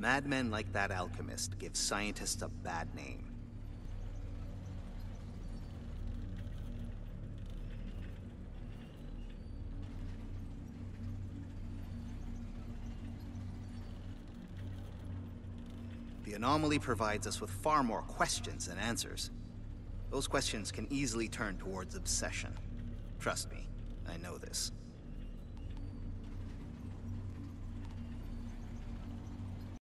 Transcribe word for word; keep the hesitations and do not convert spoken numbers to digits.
Madmen like that alchemist give scientists a bad name. The anomaly provides us with far more questions than answers. Those questions can easily turn towards obsession. Trust me, I know this.